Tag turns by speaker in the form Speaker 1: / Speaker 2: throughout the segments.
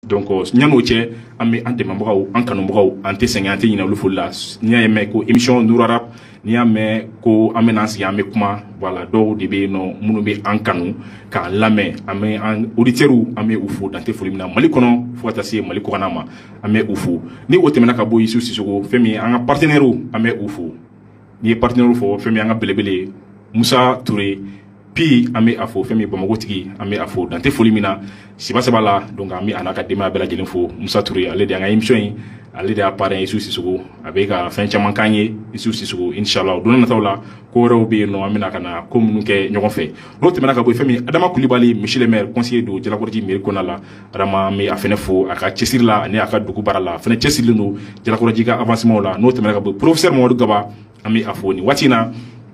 Speaker 1: donc ñano cɛ an bɛ an dɛmɛbagaw an kanubagaw an tɛ sɛgɛn an tɛ ɲinɛ olu foli la n'i y'a mɛn ko émission Nour Arabe n'i y'a mɛn ko an bɛna an sigi an bɛ kuma voilà dɔw de bɛ yen nɔ minnu bɛ an kanu k'an lamɛn an bɛ an auditeurs an bɛ u fo dan tɛ foli min na Mali kɔnɔ fo ka taa se Mali kɔkan ma an bɛ u fo ni o tɛmɛna ka bɔ Yusu Sisoko fɛn min an ka partenaires an bɛ u fo n'i ye partenaires fɔ fɛn min an ka belebele Musa Touré Pi an bɛ a fo fɛn min Bamako tigi an bɛ a fo dan tɛ foli min na Siba Saba la donc an bɛ a n'a ka denbaya bɛɛ lajɛlen fo Musa Touré ale de an ka émission in ale de y'a parrain Yusu Sisoko a bɛ ka fɛn caman k'an ye Yusu Sisoko inshallah don nataw la ko wɛrɛw bɛ yen nɔ an bɛna ka na ko minnu kɛ ɲɔgɔn fɛ n'o tɛmɛna ka bɔ yen fɛn min Adama Kulibali monsieur le maire conseiller don Jalakɔrɔji mairie kɔnɔna la Adama an bɛ a fɛnɛ fo a ka cɛsiri la ani a ka dugu baara la a fɛnɛ cɛsirilen don Jalakɔrɔji ka avancement la n'o tɛmɛna ka bɔ professeur Mamadu Gaba an bɛ a fo nin waati in na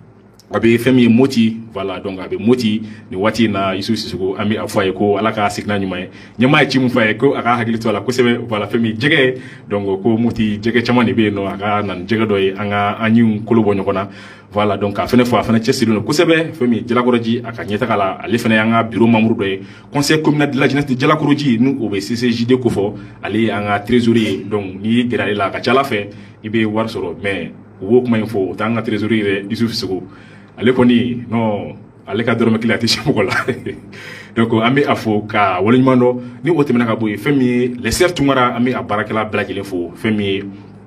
Speaker 1: a bɛ fɛn min ye Moti voilà donc a bɛ Moti nin waati in na Yusu Sisoko an bɛ a fɔ a ye ko ala ka segin n'a ɲuman ye ɲɛmaa ye ci min fɔ a ye ko a ka hakili to a la kosɛbɛ voilà fɛn min jɛgɛ donc ko Moti jɛgɛ caman de bɛ yen nɔ a ka na ni jɛgɛ dɔ ye an ka an ɲiw kolo bɔ ɲɔgɔn na voilà donc a fɛnɛ fɔ a fɛnɛ cɛsirilen don kosɛbɛ fɛn min Jalakɔrɔji a ka ɲɛtaga la ale fɛnɛ y'an ka bureau membre dɔ ye conseil communal de la jeunesse Jalakɔrɔji n'u o bɛ CCJD ko fɔ ale ye an ka trésorier ye donc n'i y'i gɛrɛ ale la a ka ca ala fɛ i bɛ wari sɔrɔ mais u b'o kuma in fɔ o t'an ka trésorier yɛrɛ Yusu Sisoko ale kɔni non ale ka dɔrɔmɛ kelen a tɛ se mɔgɔ la donc an bɛ a fo ka waleɲuman dɔn ni o tɛmɛna ka bɔ yen fɛn min ye Lɛsɛr Tunkara an bɛ a baarakɛla bɛɛ lajɛlen fo fɛn min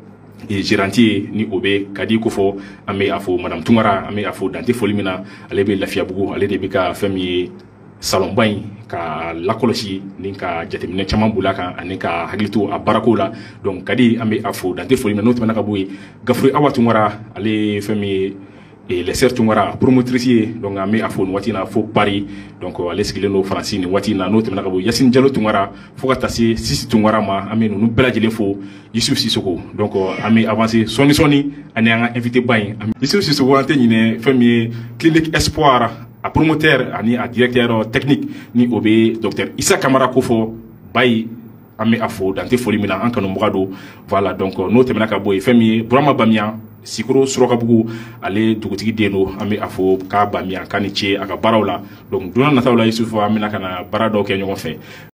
Speaker 1: ye gérante ye ni o bɛ Kadi ko fɔ an bɛ a fo madame Tunkara an bɛ a fo dan tɛ foli min na ale bɛ Lafiyabugu ale de bɛ ka fɛn min ye salonba in ka lakɔlɔsi ni ka jateminɛ caman bolo a kan ani ka hakili to a baarakow la donc Kadi an bɛ a fo dan tɛ foli min na n'o tɛmɛna ka bɔ yen Gafure Awa Tunkara ale ye fɛn min ye Lɛsɛr Tunkara promotrice ye donc an bɛ a fo nin waati in na fo Paris donc ale sigilen don Faransi nin waati in na n'o tɛmɛna ka bɔ Yasini Jalo Tunkara fo ka taa se Sisi Tunkara ma an bɛ ninnu bɛɛ lajɛlen fo Yusu Sisoko donc an bɛ avancer sɔɔni ani an ka invité ba in Yusu Sisoko an tɛ ɲinɛ fɛn min ye Clinique Espoir a promoteur ani a directeur technique ni o bɛ docteur Isa Kamara ko fɔ Bayi an bɛ a fo dan tɛ foli min na an kanubaga don voilà donc n'o tɛmɛna ka bɔ yen fɛn min ye Burama Bamiyan Sikoro Surakabugu ale dugutigi den don an bɛ a fo k'a Bamiyan k'a ni ce a ka baaraw la donc don nataw la Yusufu an bɛna ka na baara dɔw kɛ ɲɔgɔn fɛ